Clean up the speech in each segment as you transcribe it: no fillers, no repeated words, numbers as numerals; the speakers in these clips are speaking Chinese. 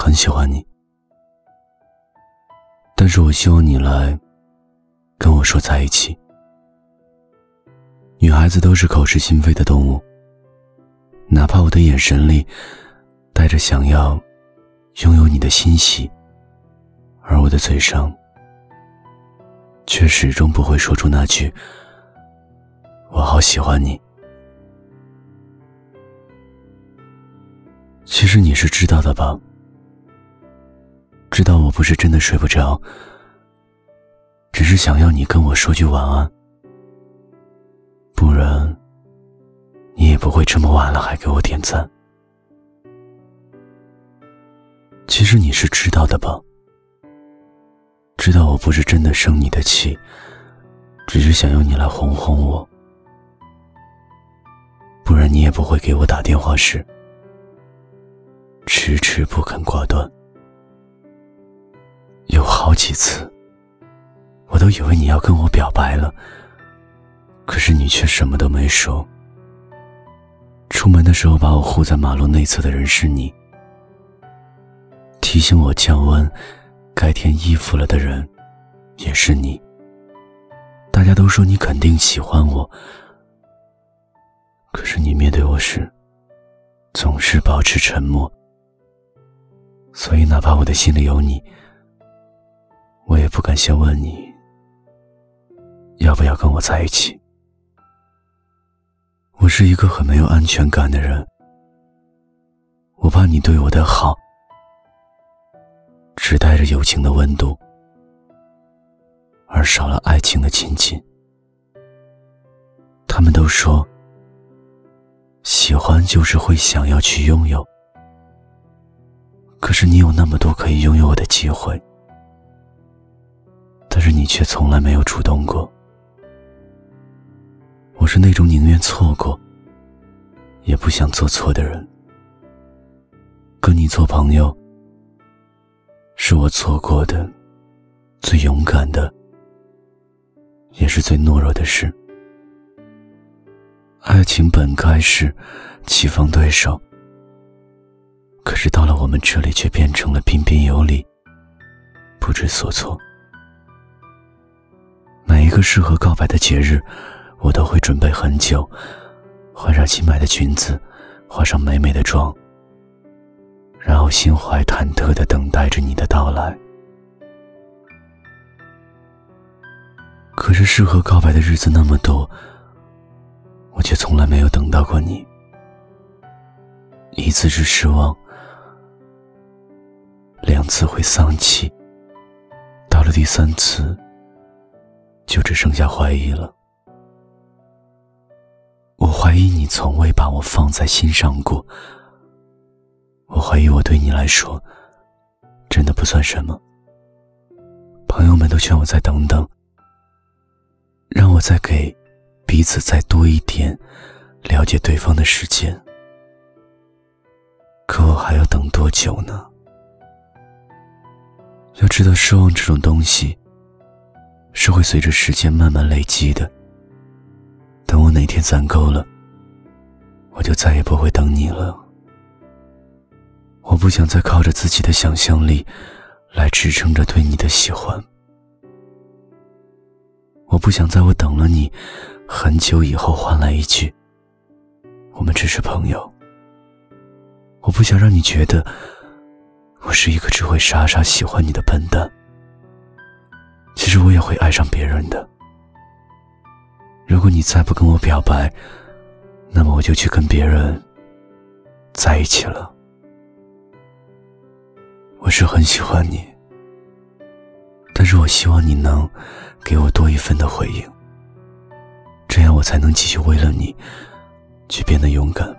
很喜欢你，但是我希望你来跟我说在一起。女孩子都是口是心非的动物，哪怕我的眼神里带着想要拥有你的欣喜，而我的嘴上却始终不会说出那句我好喜欢你。其实你是知道的吧，知道我不是真的睡不着，只是想要你跟我说句晚安，不然你也不会这么晚了还给我点赞。其实你是知道的吧，知道我不是真的生你的气，只是想要你来哄哄我，不然你也不会给我打电话时迟迟不肯挂断。有好几次我都以为你要跟我表白了，可是你却什么都没说。出门的时候把我护在马路内侧的人是你，提醒我降温该添衣服了的人也是你。大家都说你肯定喜欢我，可是你面对我时总是保持沉默，所以哪怕我的心里有你，我也不敢先问你要不要跟我在一起。我是一个很没有安全感的人，我怕你对我的好只带着友情的温度，而少了爱情的亲近。他们都说喜欢就是会想要去拥有，可是你有那么多可以拥有我的机会，但是你却从来没有主动过。我是那种宁愿错过也不想做错的人，跟你做朋友是我做过的最勇敢的也是最懦弱的事。爱情本该是棋逢对手，可是到了我们这里却变成了彬彬有礼，不知所措。每一个适合告白的节日我都会准备很久，换上新买的裙子，化上美美的妆，然后心怀忐忑地等待着你的到来。可是适合告白的日子那么多，我却从来没有等到过你。一次是失望，2次会丧气，到了第3次就只剩下怀疑了。我怀疑你从未把我放在心上过，我怀疑我对你来说真的不算什么。朋友们都劝我再等等，让我再给彼此再多一点了解对方的时间，可我还要等多久呢？要知道失望这种东西是会随着时间慢慢累积的，等我哪天攒够了，我就再也不会等你了。我不想再靠着自己的想象力来支撑着对你的喜欢，我不想在我等了你很久以后换来一句我们只是朋友。我不想让你觉得我是一个只会傻傻喜欢你的笨蛋，其实我也会爱上别人的。如果你再不跟我表白，那么我就去跟别人在一起了。我是很喜欢你，但是我希望你能给我多一份的回应，这样我才能继续为了你去变得勇敢。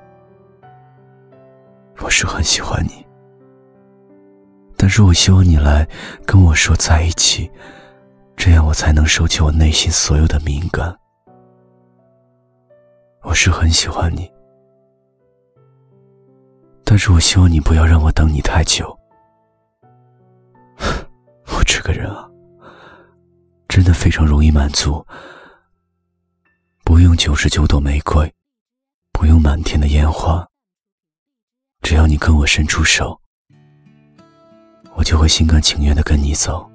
我是很喜欢你，但是我希望你来跟我说在一起，这样我才能收起我内心所有的敏感。我是很喜欢你，但是我希望你不要让我等你太久。我这个人啊，真的非常容易满足，不用99朵玫瑰，不用满天的烟花，只要你跟我伸出手， 我就会心甘情愿地跟你走。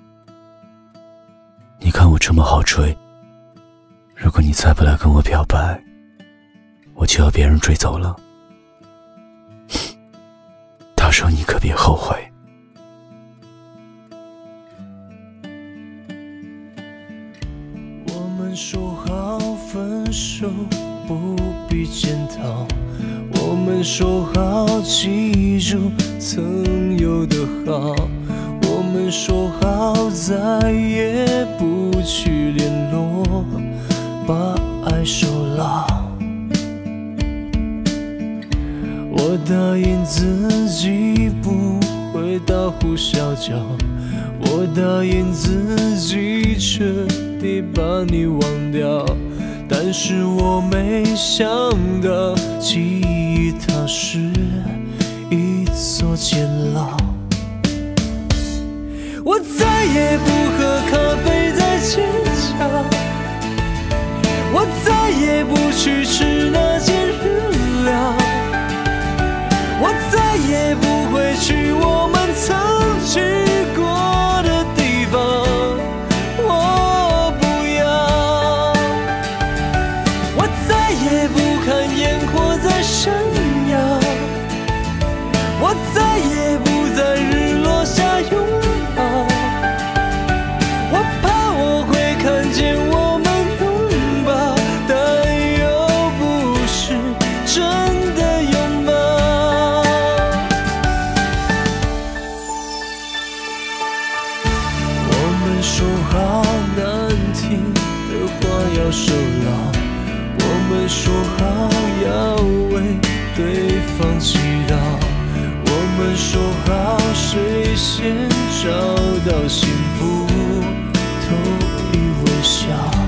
你看我这么好追，如果你再不来跟我表白，我就要别人追走了。到时候你可别后悔。 我们说好分手不必检讨，我们说好记住曾有的好，我们说好再也不去联络，把爱收牢。我答应自己不会大呼小叫，我答应自己彻底把你忘掉，但是我没想到记忆它是一座监牢。我再也不喝咖啡在街角，我再也不去吃那间日料，我再也不会去我们曾去过的地方，我不要。我再也不看烟火在闪耀，我再也不在日落下拥抱，我怕我会看见我们拥抱，但又不是真的拥抱。我们说好难听的话要收牢，我们说好要为对方祈祷，我们说好谁先找到幸福都以微笑。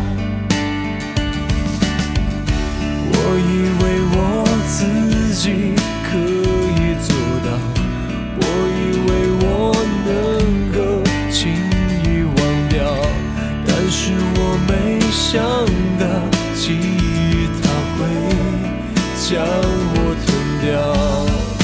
我以为我自己可以做到，我以为我能够轻易忘掉，但是我没想到记忆它会将我吞掉。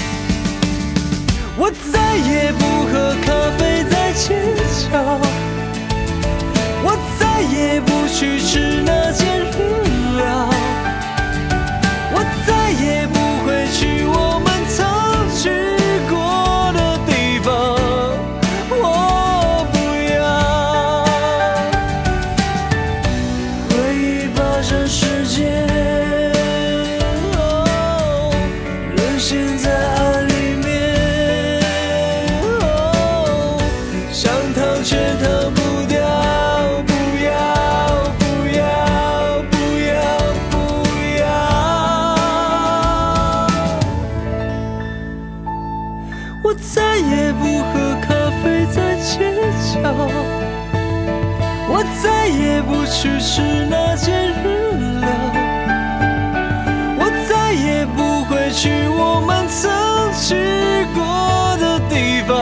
我再也不喝咖啡在街角，我再也不去吃那间日料，我再也不会去我们曾去过的地方，我不要。回忆跋山世界，沦陷在爱里面，想逃却逃不掉，不要不要不要不要。我再也不喝咖啡在街角，我再也不去吃那间日料，我再也不会去我们曾去过的地方，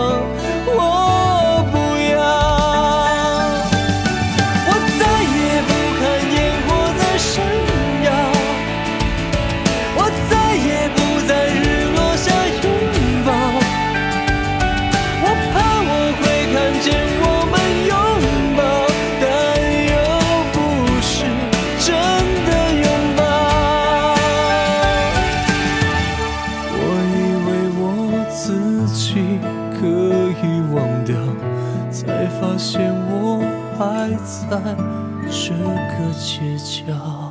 我不要。我再也不看烟火在闪耀，我再也不在日落下拥抱，我怕我会看见我们拥抱，但又不是真的拥抱。我以为我自己可以忘掉，才发现我还在这个街角。